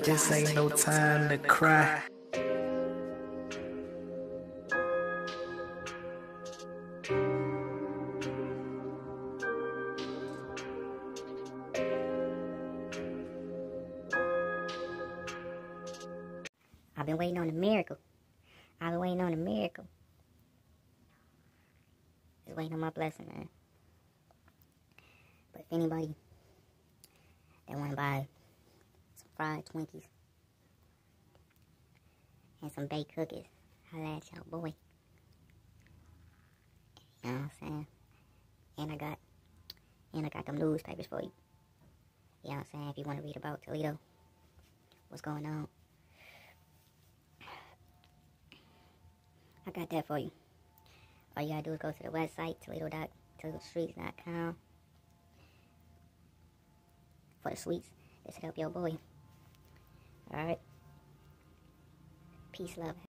This ain't no time to cry. I've been waiting on a miracle. I've been waiting on a miracle. Just waiting on my blessing, man. But if anybody that want to buy some fried Twinkies and some baked cookies, holla at y'all boy. You know what I'm saying? And I got them newspapers for you. You know what I'm saying? If you want to read about Toledo, what's going on, I got that for you. All you gotta do is go to the website, toledostreets.com, for the sweets. This help your boy. Alright? Peace, love.